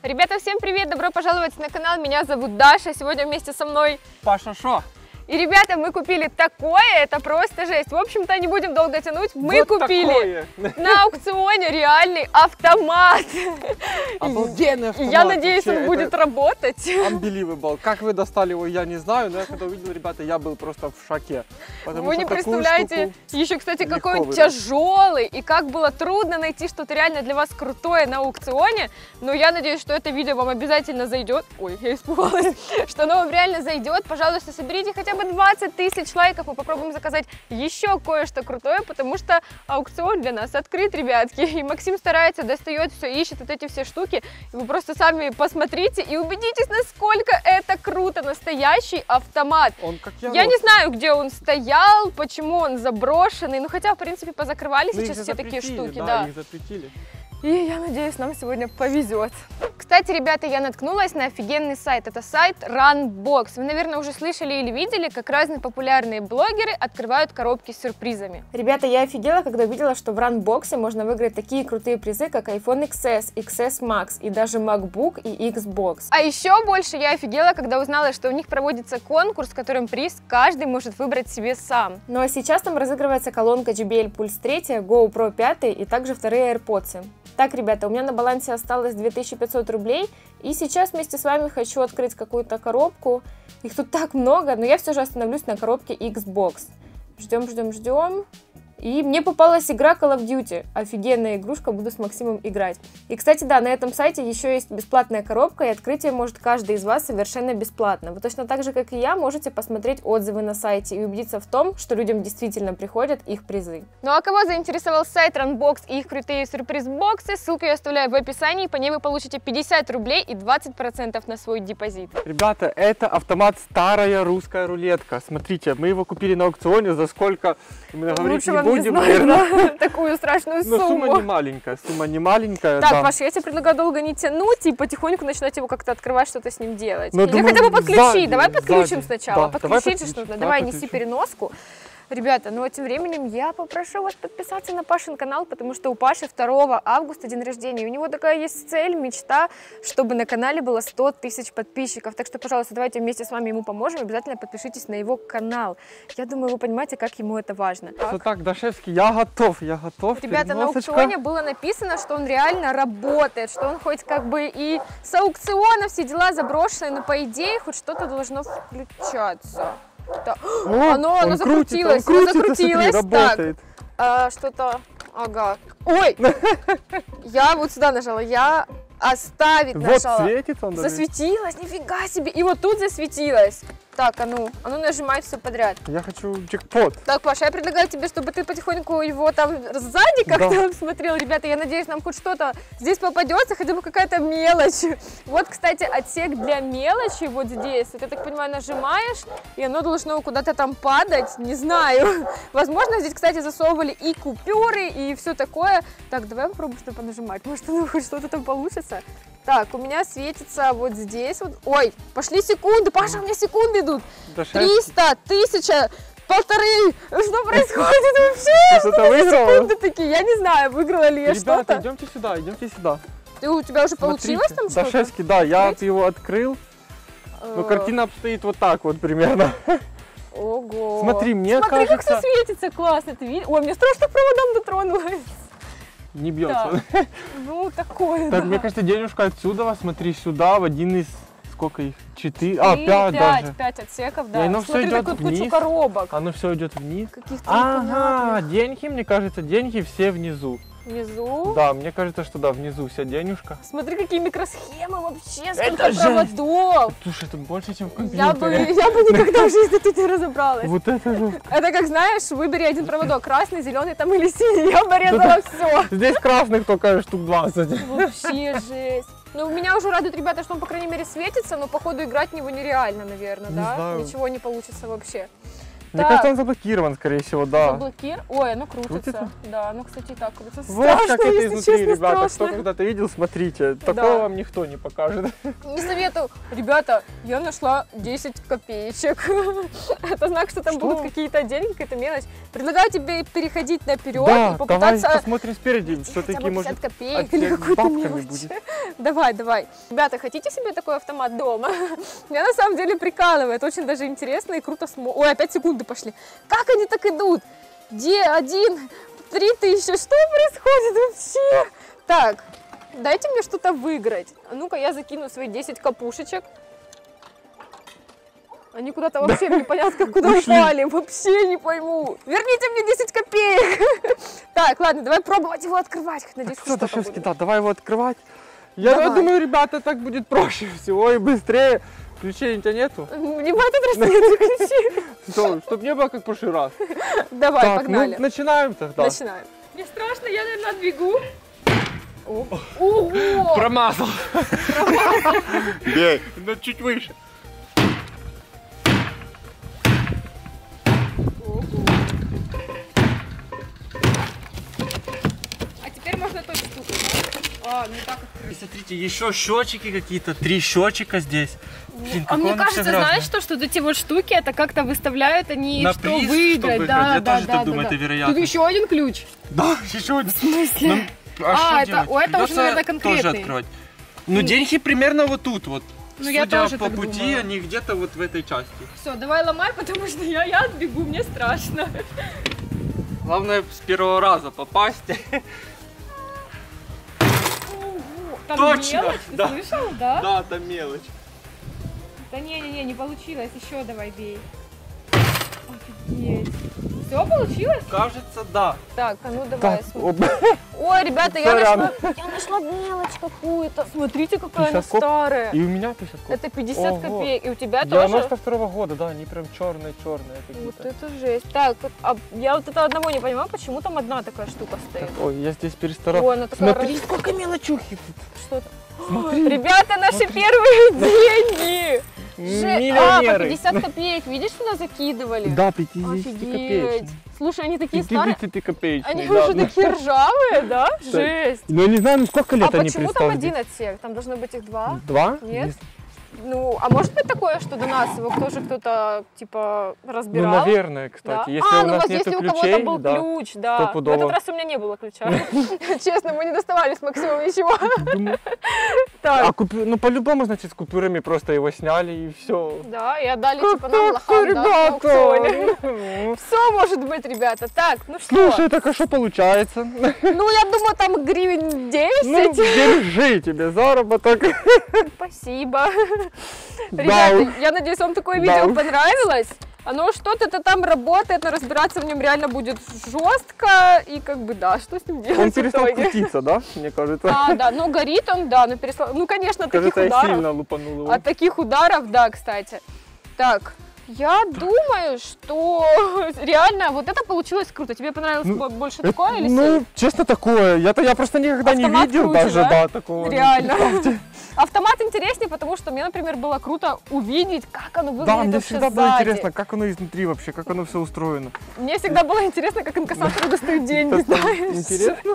Ребята, всем привет! Добро пожаловать на канал. Меня зовут Даша. Сегодня вместе со мной Паша Шо. И, ребята, мы купили такое, это просто жесть. В общем-то, не будем долго тянуть. Мы вот купили на аукционе реальный автомат. Обалденный автомат. Я надеюсь, он будет работать. Unbelievable. Как вы достали его, я не знаю, но я когда увидел, ребята, я был просто в шоке. Вы не представляете, еще, кстати, какой он тяжелый, и как было трудно найти что-то реально для вас крутое на аукционе. Но я надеюсь, что это видео вам обязательно зайдет. Ой, я испугалась, что оно вам реально зайдет. Пожалуйста, соберите хотя бы 20 тысяч лайков, и попробуем заказать еще кое-что крутое, потому что аукцион для нас открыт, ребятки. И Максим старается, достает все, ищет вот эти все штуки. И вы просто сами посмотрите и убедитесь, насколько это круто. Настоящий автомат. Я не знаю, где он стоял, почему он заброшенный. Ну, хотя, в принципе, позакрывали сейчас все такие штуки. Да, их запретили. И я надеюсь, нам сегодня повезет. Кстати, ребята, я наткнулась на офигенный сайт. Это сайт Runbox. Вы, наверное, уже слышали или видели, как разные популярные блогеры открывают коробки с сюрпризами. Ребята, я офигела, когда увидела, что в Runbox можно выиграть такие крутые призы, как iPhone XS, XS Max и даже MacBook и Xbox. А еще больше я офигела, когда узнала, что у них проводится конкурс, в котором приз каждый может выбрать себе сам. Ну а сейчас там разыгрывается колонка JBL Pulse 3, GoPro 5 и также вторые AirPods. Так, ребята, у меня на балансе осталось 2500 рублей, и сейчас вместе с вами хочу открыть какую-то коробку. Их тут так много, но я все же остановлюсь на коробке Xbox. Ждем, ждем, ждем. И мне попалась игра Call of Duty. Офигенная игрушка, буду с Максимом играть. И, кстати, да, на этом сайте еще есть бесплатная коробка, и открытие может каждый из вас совершенно бесплатно. Вы точно так же, как и я, можете посмотреть отзывы на сайте и убедиться в том, что людям действительно приходят их призы. Ну а кого заинтересовал сайт Runbox и их крутые сюрприз-боксы, ссылку я оставляю в описании, по ней вы получите 50 рублей и 20% на свой депозит. Ребята, это автомат старая русская рулетка. Смотрите, мы его купили на аукционе за сколько, именно говорить не будем, наверное. Такую страшную сумму. Но сумма не маленькая. Так, Паша, я тебе предлагаю долго не тянуть и потихоньку начинать его как-то открывать, что-то с ним делать. Или хотя бы подключить. Давай подключим сначала. Подключить же что-то. Давай, неси переноску. Ребята, ну а тем временем я попрошу вас подписаться на Пашин канал, потому что у Паши 2 августа день рождения. И у него такая есть цель, мечта, чтобы на канале было 100 тысяч подписчиков. Так что, пожалуйста, давайте вместе с вами ему поможем. Обязательно подпишитесь на его канал. Я думаю, вы понимаете, как ему это важно. Так, Дашевский, я готов. Ребята, на аукционе было написано, что он реально работает, что он хоть как бы и с аукциона все дела заброшенные, но по идее хоть что-то должно включаться. Да. Оно закрутилось, закрутилось. Смотри, так, что-то, ага. Ой, я вот сюда нажала, я оставить нажала. Вот светится он. Засветилось, нифига себе. И вот тут засветилось. Так, а ну нажимай все подряд. Я хочу джекпот. Так, Паша, я предлагаю тебе, чтобы ты потихоньку его там сзади как-то смотрел. Ребята, я надеюсь, нам хоть что-то здесь попадется, хотя бы какая-то мелочь. Вот, кстати, отсек для мелочи вот здесь. Вот, я так понимаю, нажимаешь, и оно должно куда-то там падать. Не знаю. Возможно, здесь, кстати, засовывали и купюры, и все такое. Так, давай попробуем что-то понажимать. Может, хоть что-то там получится. Так, у меня светится вот здесь вот. Ой, пошли секунды. Паша, у меня секунды идут. 300, 1000, 1500. Что происходит вообще? Что-то выиграла? Секунды такие. Я не знаю, выиграла ли я что-то. Ребята, идемте сюда. У тебя уже получилось там что-то? Дашевский, да, я его открыл. Но картина обстоит вот так вот примерно. Ого. Смотри, мне кажется... как все светится, классно. Ты видишь? Ой, мне страшно, проводом дотронулась. Не бьется. Да. Ну, такое, так, да. мне кажется, денежка отсюда, смотри, сюда, в один из, сколько их, 4, 5 даже. 5 отсеков, да. И оно все идет вниз. Коробок. Оно все идет вниз. Ага, деньги, мне кажется, деньги все внизу. Внизу? Да, мне кажется, что да, внизу вся денежка. Смотри, какие микросхемы вообще, сколько проводов. Слушай, это больше, чем в компьютере. Я бы никогда в жизни тут не разобралась. Вот это же. Это как, знаешь, выбери один проводок, красный, зеленый там или синий, я порезала все. Здесь красных только штук 20. Вообще жесть. Ну, меня уже радует, ребята, что он, по крайней мере, светится, но, походу, играть в него нереально, наверное, да? Не знаю. Ничего не получится вообще. Мне кажется, он заблокирован, скорее всего, да. Ой, оно крутится. Крутится? Да, оно, кстати, и так крутится. Вот Страшно, как это если изнутри, честно, ребята. страшно. Кто когда-то видел, смотрите. Да. Такого вам никто не покажет. Не советую. Ребята, я нашла 10 копеечек. Это знак, что там будут какие-то деньги, какая-то мелочь. Предлагаю тебе переходить наперед Да, и попытаться... давай посмотрим спереди, что хотя бы такие, может, 50 копеек или какую-то бабками мелочь. будет. Давай, давай. Ребята, хотите себе такой автомат дома? Меня на самом деле прикалывает. Очень даже интересно и круто смотрится. Ой, опять секунды пошли. Как они так идут? Где 1, 3000? Что происходит вообще? Так, дайте мне что-то выиграть. А ну-ка, я закину свои 10 капушечек. Они куда-то вообще непонятно куда упали. Вообще не пойму. Верните мне 10 копеек. Так, ладно, давай пробовать его открывать. Надеюсь, Все, что-то Дашевский, будет. да, давай его открывать. Я Давай. думаю, ребята, так будет проще всего и быстрее. Ключей у тебя нету? Не в этот раз нет ключи. Чтобы не было как в прошлый раз. Давай, Так, погнали. ну, начинаем тогда. Начинаем. Мне страшно, я, наверное, отбегу. Ого! Промазал. Бей. Ну, чуть выше. А теперь можно точно стукать. А, ну так открыть. Смотрите, еще счетчики какие-то, 3 счетчика здесь. Блин, А мне какое оно всё кажется, грязное. знаешь, что вот эти вот штуки, это как-то выставляют они, На что приз, выиграть. чтобы выиграть. Да, Я да, тоже да, так думаю, да. это вероятно. Тут еще один ключ. Да, еще один. В смысле? Это уже, наверное, конкретный. Тоже открывать. Ну, деньги примерно вот тут вот. Ну, я Судя тоже по так пути, думаю. они где-то вот в этой части. Все, давай ломай, потому что я отбегу, мне страшно. Главное с первого раза попасть. Там Точно, мелочь, ты да. слышал, да? Да, там мелочь. Да не получилось, еще давай бей. Офигеть. Все получилось? Кажется, да. Так, а ну давай. Так, смотри. Ой, ребята, я Сорян. нашла мелочь какую-то. Смотрите, какая она 50 коп. старая. И у меня 50 коп. Это 50 Ого. копеек. И у тебя тоже? 92-го года, да, они прям черные-черные Вот какие-то. это жесть. Так, а я вот это одного не понимаю, почему там одна такая штука стоит. Так, ой, я здесь перестарался. Ой, она такая Смотри, сколько мелочухи тут. Что это? Смотри. Ребята, наши первые деньги! По Миллионеры. 50 копеек, видишь, сюда закидывали? Да, 50 Офигеть. копеечные. Слушай, они такие старые. 50 копеечные, Они да. уже такие ржавые, да? Жесть. Ну, я не знаю, ну сколько лет А они почему там представили. один отсек? Там должно быть их два? 2? Нет? Ну, а может быть такое, что до нас его тоже кто-то, типа, Ну, разбирал? наверное, Да? кстати. Если у ну нас вот нету если у ключей, кого-то был да. ключ, да. В стопудово. этот раз у меня не было ключа. Честно, мы не доставали с Максимом ничего. Думаю. Так, Ну, по-любому, значит, с купюрами просто его сняли и все. да, и отдали, типа, нам лохам, да, на аукционе. Все может быть, ребята. Так, ну что? Слушай, так а что получается? Ну, я думаю, там гривен 10. Ну, держи тебе заработок. Спасибо. Да Ребята, уж. я надеюсь, вам такое Да видео уж. понравилось. Оно что-то там работает, но разбираться в нем реально будет жестко. И как бы, да, что с ним делать Он в перестал итоге? крутиться, да, мне кажется? А, да, ну горит он, да, но перестал. Ну, конечно, от таких Кажется, я ударов. сильно лупанул его. От таких ударов, да, кстати. Так, я думаю, что реально вот это получилось круто. Тебе понравилось Ну, больше такое или Ну, сейф? честно, такое. Я просто никогда не Автомат видел круче, даже, да? да, такого. Реально. Представьте. Автомат интереснее, потому что мне, например, было круто увидеть, как оно выглядит Да, мне вообще всегда было сзади. интересно, как оно изнутри вообще, как оно все устроено. Мне всегда было интересно, как инкассаторы достают деньги, Это знаешь? интересно?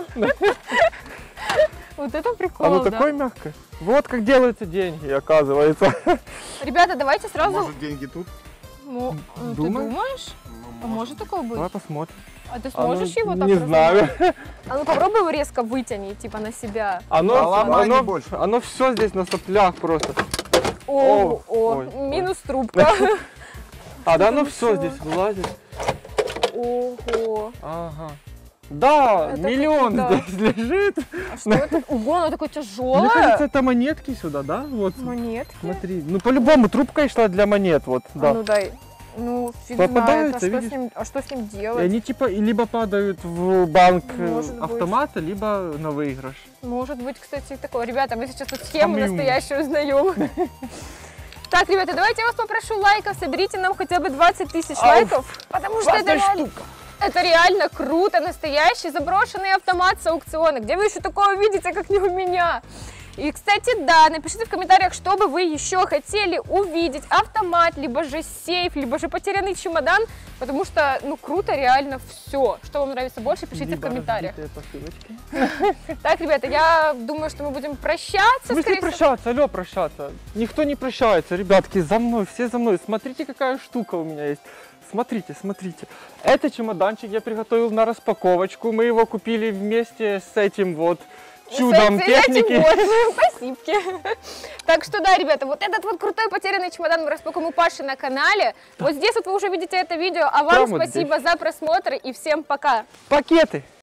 Вот это прикольно. Оно такое мягкое. Вот как делаются деньги, оказывается. Ребята, давайте сразу... Может, деньги тут? Ну, ты Думаешь? думаешь? А может такое быть? Давай посмотрим. А ты сможешь его так Не знаю. разломать? А ну попробуй его резко вытяни, типа на себя. ломай не больше. Оно все здесь на соплях просто. О, ой, минус трубка. А, да, оно там все ещё? здесь вылазит. Ого. Ага. Да, Это миллион круто. здесь лежит. А что это? Ого, оно такое Мне кажется, тяжелое. это монетки сюда, да? Вот. Монетки. Смотри. Ну, по-любому, трубка шла для монет, вот, А да. ну дай. Ну, фиг знает. Попадаются, А что, видишь? с ним И делать? они типа либо падают в банк Может быть. автомата, либо на выигрыш. Может быть, кстати, такое. Ребята, мы сейчас тут схему Помимо. настоящую узнаем. Так, ребята, давайте я вас попрошу лайков. Соберите нам хотя бы 20 тысяч лайков. Потому что это реально круто. Настоящий заброшенный автомат с аукциона. Где вы еще такое видите, как не у меня? И, кстати, да, напишите в комментариях, что бы вы еще хотели увидеть. Автомат, либо же сейф, либо же потерянный чемодан. Потому что, ну, круто реально все. Что вам нравится больше, пишите в комментариях. Так, ребята, я думаю, что мы будем прощаться. В смысле прощаться? Алло, прощаться. Никто не прощается, ребятки, за мной, все за мной. Смотрите, какая штука у меня есть. Смотрите, смотрите. Это чемоданчик я приготовил на распаковочку. Мы его купили вместе с этим вот чудом техники. Спасибо. Так что да, ребята, вот этот вот крутой потерянный чемодан мы распакуем у Паши на канале. Вот здесь вот вы уже видите это видео. А вам спасибо за просмотр и всем пока. Пакеты.